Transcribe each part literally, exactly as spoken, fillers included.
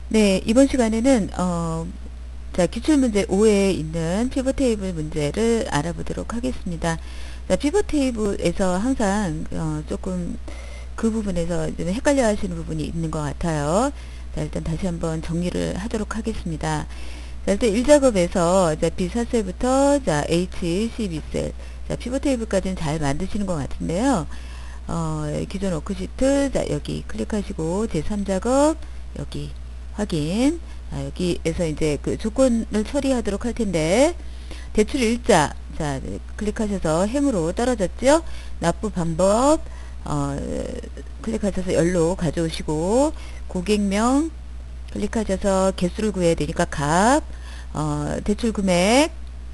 네, 이번 시간에는 어, 자, 기출문제 오에 있는 피벗 테이블 문제를 알아보도록 하겠습니다. 자, 피벗 테이블에서 항상 어, 조금 그 부분에서 좀 헷갈려 하시는 부분이 있는 것 같아요. 자, 일단 다시 한번 정리를 하도록 하겠습니다. 자, 일단 일 작업에서 자, 비 사 셀부터 자, H 십이 셀, 자, 피벗 테이블까지는 잘 만드시는 것 같은데요. 어, 기존 워크시트, 자, 여기 클릭하시고 제삼 작업 여기 확인. 자, 여기에서 이제 그 조건을 처리하도록 할 텐데, 대출 일자, 자, 클릭하셔서 행으로 떨어졌죠? 납부 방법, 어, 클릭하셔서 열로 가져오시고, 고객명, 클릭하셔서 개수를 구해야 되니까 값, 어, 대출 금액,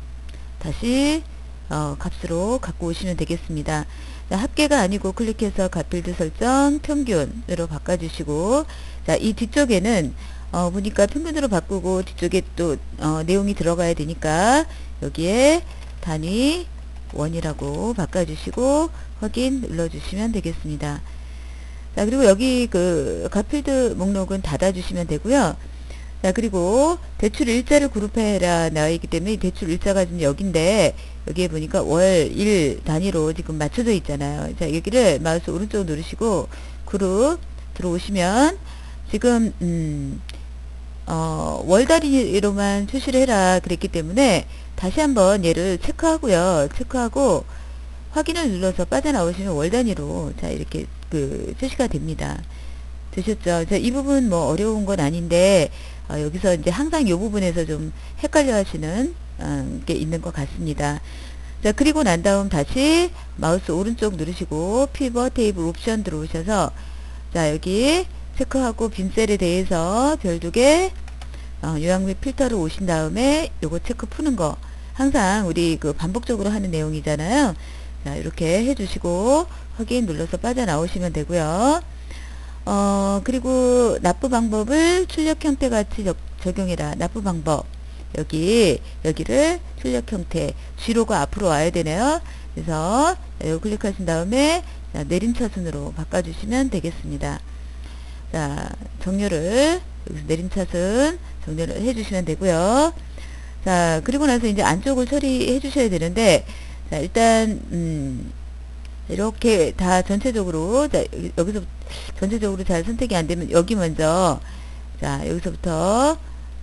다시, 어, 값으로 갖고 오시면 되겠습니다. 자, 합계가 아니고 클릭해서 값필드 설정 평균으로 바꿔주시고, 자, 이 뒤쪽에는 어, 보니까 평균으로 바꾸고 뒤쪽에 또 어, 내용이 들어가야 되니까 여기에 단위 원이라고 바꿔주시고 확인 눌러주시면 되겠습니다. 자, 그리고 여기 그 값필드 목록은 닫아주시면 되고요. 자, 그리고 대출 일자를 그룹해라 나와 있기 때문에 대출 일자가 지금 여기인데 여기에 보니까 월, 일 단위로 지금 맞춰져 있잖아요. 자, 여기를 마우스 오른쪽 누르시고 그룹 들어오시면 지금 음, 어, 월 단위로만 표시를 해라 그랬기 때문에 다시 한번 얘를 체크하고요. 체크하고 확인을 눌러서 빠져나오시면 월 단위로 자, 이렇게 그 표시가 됩니다. 되셨죠? 자, 이 부분 뭐 어려운 건 아닌데 어, 여기서 이제 항상 이 부분에서 좀 헷갈려 하시는 어, 게 있는 것 같습니다. 자, 그리고 난 다음 다시 마우스 오른쪽 누르시고 피벗 테이블 옵션 들어오셔서 자, 여기 체크하고 빈셀에 대해서 별 두 개 어, 요약 및 필터를 오신 다음에 요거 체크 푸는 거 항상 우리 그 반복적으로 하는 내용이잖아요. 자, 이렇게 해주시고 확인 눌러서 빠져나오시면 되고요. 어, 그리고 납부 방법을 출력 형태 같이 적, 적용해라. 납부 방법. 여기, 여기를 출력 형태. 뒤로가 앞으로 와야 되네요. 그래서, 여기 클릭하신 다음에, 자, 내림차순으로 바꿔주시면 되겠습니다. 자, 정렬을, 여기서 내림차순 정렬을 해주시면 되고요. 자, 그리고 나서 이제 안쪽을 처리해 주셔야 되는데, 자, 일단, 음, 이렇게 다 전체적으로 자, 여기서 전체적으로 잘 선택이 안 되면 여기 먼저 자, 여기서부터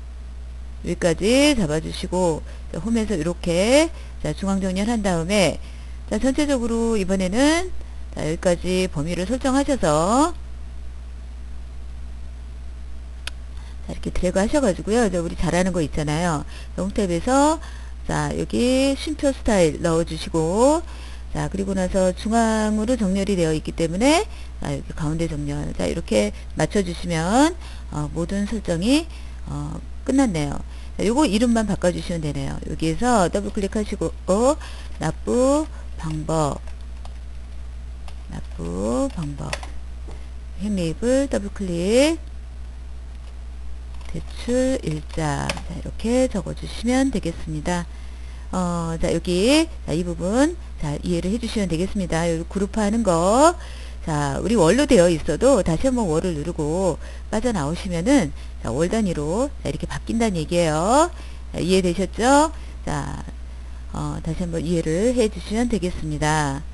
여기까지 잡아주시고 자, 홈에서 이렇게 자, 중앙 정렬한 다음에 자, 전체적으로 이번에는 자, 여기까지 범위를 설정하셔서 자, 이렇게 드래그 하셔가지고요. 자, 우리 잘하는 거 있잖아요. 홈탭에서 자, 여기 쉼표 스타일 넣어주시고 자, 그리고 나서 중앙으로 정렬이 되어 있기 때문에 자, 여기 가운데 정렬 자, 이렇게 맞춰주시면 어, 모든 설정이 어, 끝났네요. 자, 요거 이름만 바꿔주시면 되네요. 여기에서 더블 클릭하시고 어, 납부 방법 납부 방법 햄레이블 더블 클릭 대출 일자 자, 이렇게 적어주시면 되겠습니다. 어, 자, 여기, 자, 이 부분, 자, 이해를 해주시면 되겠습니다. 여기 그룹화하는 거. 자, 우리 월로 되어 있어도 다시 한번 월을 누르고 빠져나오시면은, 자, 월 단위로, 자, 이렇게 바뀐다는 얘기예요. 자, 이해되셨죠? 자, 어, 다시 한번 이해를 해주시면 되겠습니다.